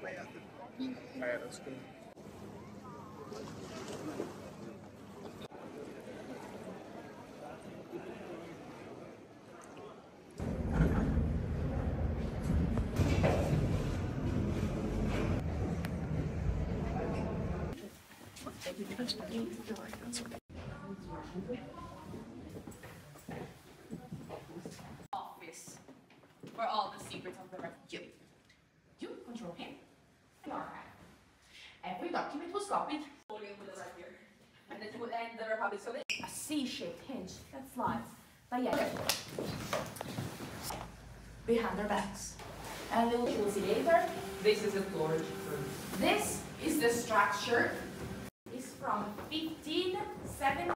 Alright, let's go. Office, where all the secrets of the refugee. You control him. And archive. Every document was copied. With the right here. And the Republic. So a C-shaped hinge that slides diagonally behind their backs. And you will see later. This is a storage room. This is the structure. It's from 1570.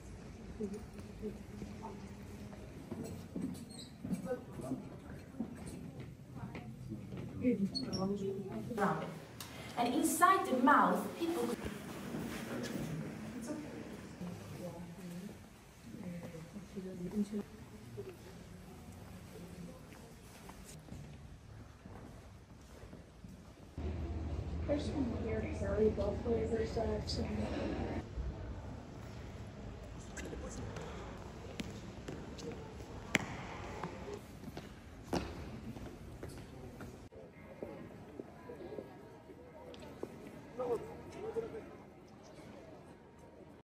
Around it. And inside the mouth, people could... It's okay. There's some weird hairy bull flavors that I've seen.